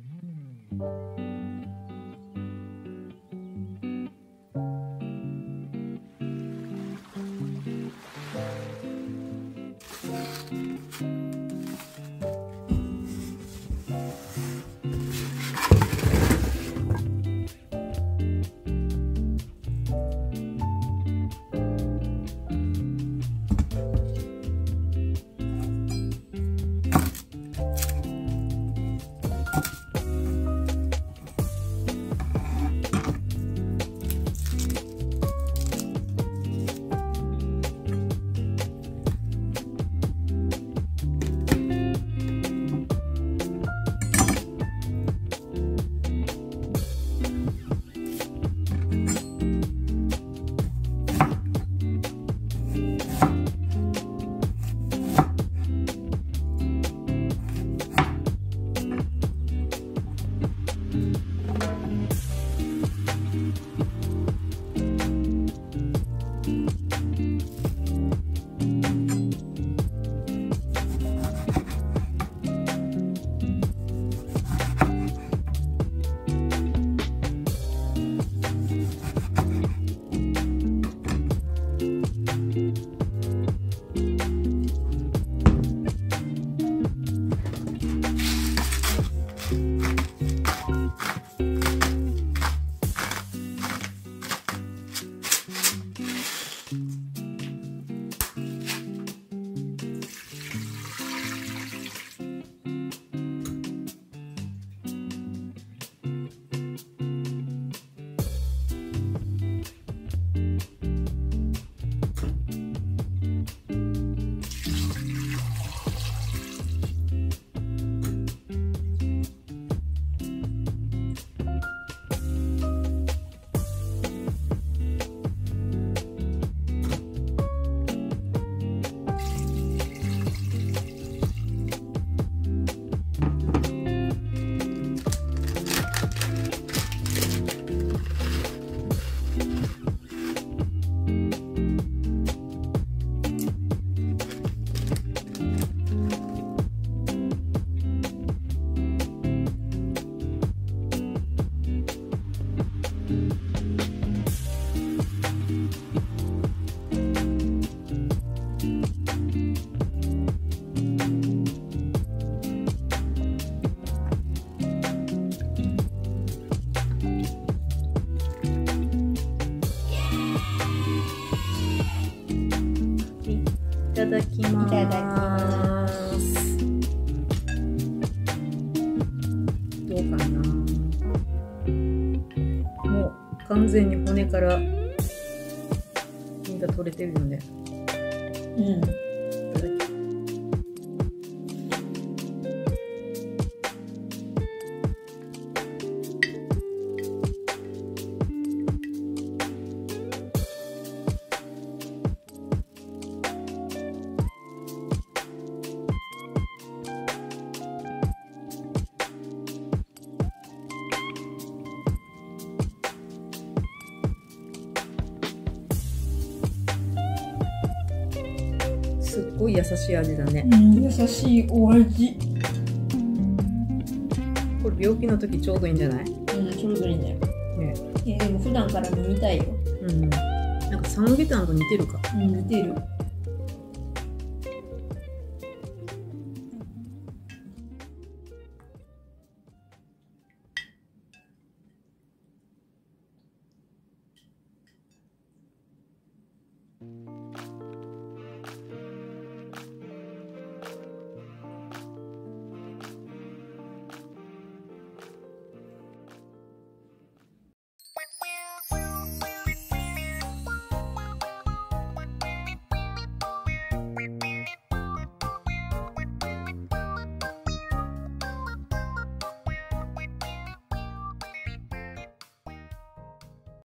ただきます。 いただきます。 どうかな。もう完全に骨から身が取れてるよね。 うん。 いただきます。すっごい優しい味だね。 うん、優しいお味。 これ病気の時ちょうどいいんじゃない？ うん、ちょうどいいね。 ね。 でも普段から飲みたいよ。 うん。なんかサムゲタンと似てるか。 うん、似てる。